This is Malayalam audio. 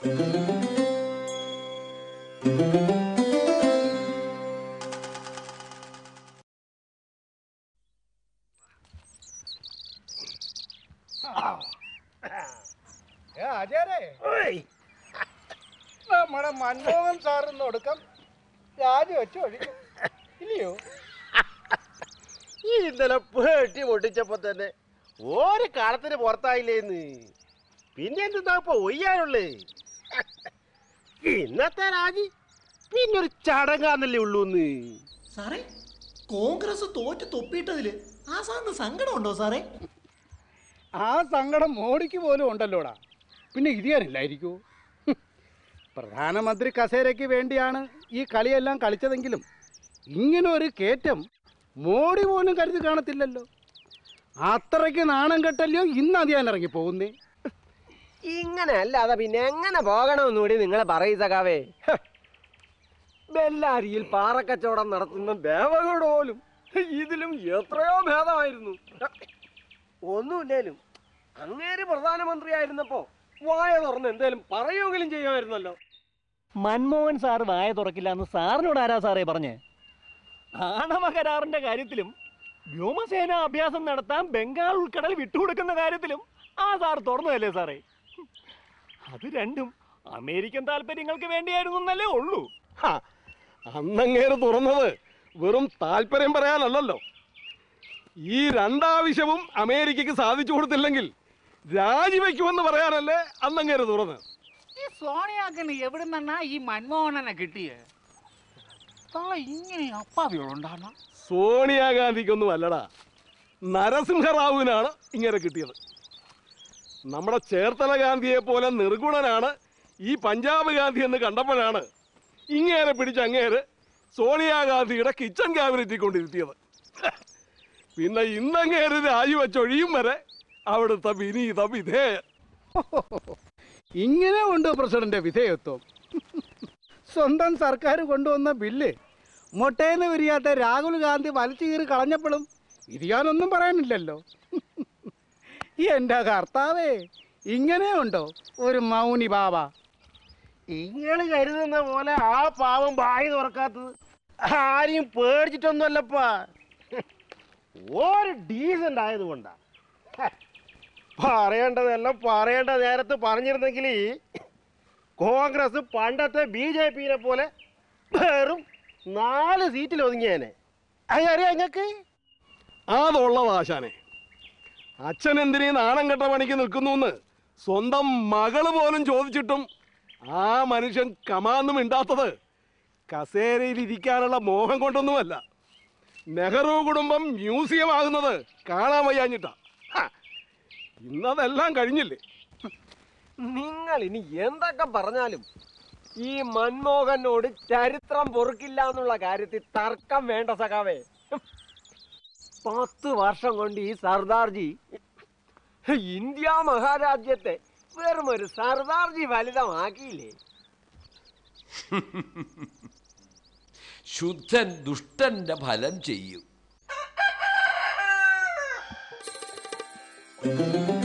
നമ്മുടെ മൻമോഹൻ സാറിന് ഒടുക്കം രാജിവെച്ച് ഒഴിക്കും ഇല്ലയോ? ഈ ഇന്നലെ പേട്ടി പൊട്ടിച്ചപ്പോ തന്നെ ഒരു കാലത്തിന് പുറത്തായില്ലേന്ന്. പിന്നെ എന്താ ഇപ്പൊ ഒയ്യാനുള്ളേ? ഇന്നത്തെ രാജി പിന്നൊരു ചടങ്ങാന്നല്ലേ ഉള്ളൂന്ന്. സാറേ, കോൺഗ്രസ് തോറ്റ് തൊപ്പിയിട്ടതില് ആ സാറിന് സങ്കടമുണ്ടോ സാറേ? ആ സങ്കടം മോഡിക്ക് പോലും ഉണ്ടല്ലോടാ, പിന്നെ ഇരിയാനില്ലായിരിക്കോ? പ്രധാനമന്ത്രി കസേരയ്ക്ക് വേണ്ടിയാണ് ഈ കളിയെല്ലാം കളിച്ചതെങ്കിലും ഇങ്ങനെ ഒരു കയറ്റം മോഡി പോലും കരുതി കാണത്തില്ലല്ലോ. അത്രയ്ക്ക് നാണം കെട്ടല്ലോ ഇന്ന് അതിയാൻ ഇറങ്ങി പോകുന്നേ. ഇങ്ങനെ അല്ലാതെ പിന്നെ എങ്ങനെ പോകണമെന്നുകൂടി നിങ്ങളെ പറയും സഖാവേ. ബെല്ലാരിയിൽ പാറക്കച്ചവടം നടത്തുന്ന ദേവഗൗഡ് പോലും ഇതിലും എത്രയോ ഭേദമായിരുന്നു. ഒന്നുമില്ലേലും അങ്ങേര് പ്രധാനമന്ത്രിയായിരുന്നപ്പോ വായ തുറന്ന് എന്തേലും പറയുമെങ്കിലും ചെയ്യുമായിരുന്നല്ലോ. മൻമോഹൻ സാർ വായ തുറക്കില്ല എന്ന് സാറിനോട് ആരാ സാറേ പറഞ്ഞേ? ആണവ കരാറിന്റെ കാര്യത്തിലും വ്യോമസേന അഭ്യാസം നടത്താൻ ബംഗാൾ ഉൾക്കടൽ വിട്ടുകൊടുക്കുന്ന കാര്യത്തിലും ആ സാർ തുറന്നതല്ലേ സാറേ? അത് രണ്ടും അമേരിക്കൻ താല്പര്യങ്ങൾക്ക് വേണ്ടിയായിരുന്നു എന്നല്ലേ ഉള്ളൂ. അന്നങ്ങേര് തുറന്നത് വെറും താല്പര്യം പറയാനല്ലല്ലോ. ഈ രണ്ടാവശ്യവും അമേരിക്കക്ക് സാധിച്ചു കൊടുത്തില്ലെങ്കിൽ രാജിവെക്കുമെന്ന് പറയാനല്ലേ അന്നങ്ങേര് തുറന്ന്. ഈ സോണിയാക്കിന് എവിടെ നിന്നാ ഈ മൻമോഹനനെ കിട്ടിയേ? ഇങ്ങനെ അപ്പാവികളുണ്ടാണ്. സോണിയാഗാന്ധിക്കൊന്നും അല്ലടാ, നരസിംഹറാവുവിനാണ് ഇങ്ങനെ കിട്ടിയത്. നമ്മുടെ ചേർത്തല ഗാന്ധിയെ പോലെ നിർഗുണനാണ് ഈ പഞ്ചാബ് ഗാന്ധി എന്ന് കണ്ടപ്പോഴാണ് ഇങ്ങേരെ പിടിച്ച് അങ്ങേര് സോണിയാഗാന്ധിയുടെ കിച്ചൺ ക്യാബിനറ്റിൽ കൊണ്ടിരുത്തിയത്. പിന്നെ ഇന്നങ്ങേര് രാജിവെച്ചൊഴിയും വരെ അവിടുത്തെ വിനീത വിധേയൻ. ഇങ്ങനെ ഉണ്ട് പ്രസിഡന്റ് വിധേയത്വം. സ്വന്തം സർക്കാർ കൊണ്ടുവന്ന ബില്ല് മൊട്ടേന്ന് വിരിയാത്ത രാഹുൽ ഗാന്ധി വലിച്ചു കീറി കളഞ്ഞപ്പോഴും ഇരിയാനൊന്നും പറയാനില്ലല്ലോ. എൻ്റെ കർത്താവേ, ഇങ്ങനെയുണ്ടോ ഒരു മൗനി ബാബ? ഇങ്ങള് കരുതുന്ന പോലെ ആ പാവം ബായി തുറക്കാത്തത് ആരെയും പേടിച്ചിട്ടൊന്നുമല്ലപ്പാ, ഒരു ഡീസന്റ് ആയതുകൊണ്ടാ. പറയേണ്ടതെല്ലാം പറയേണ്ട നേരത്ത് പറഞ്ഞിരുന്നെങ്കിൽ കോൺഗ്രസ് പണ്ടത്തെ BJP-നെ പോലെ വെറും 4 സീറ്റിൽ ഒതുങ്ങിയേനെ. അറിയാം ഞങ്ങൾക്ക് അതുള്ളതാശാനെ. അച്ഛൻ എന്തിനീ നാണം കെട്ട പണിക്ക് നിൽക്കുന്നു സ്വന്തം മകള് പോലും ചോദിച്ചിട്ടും ആ മനുഷ്യൻ കമാന്നും ഇണ്ടാത്തത് കസേരയിൽ ഇരിക്കാനുള്ള മോഹം കൊണ്ടൊന്നുമല്ല. നെഹ്റു കുടുംബം മ്യൂസിയം ആകുന്നത് കാണാൻ വയ്യാഞ്ഞിട്ടാ. ഇന്നതെല്ലാം കഴിഞ്ഞില്ലേ? നിങ്ങൾ ഇനി എന്തൊക്കെ പറഞ്ഞാലും ഈ മൻമോഹനോട് ചരിത്രം പൊറുക്കില്ല എന്നുള്ള കാര്യത്തിൽ തർക്കം വേണ്ട സഖാവേ. 10 വർഷം കൊണ്ട് ഈ സർദാർജി ഇന്ത്യ മഹാരാജ്യത്തെ വെറും ഒരു സർദാർജി ഫലിതമാക്കിയില്ലേ? ശുദ്ധൻ ദുഷ്ടന്റെ ഫലം ചെയ്യും.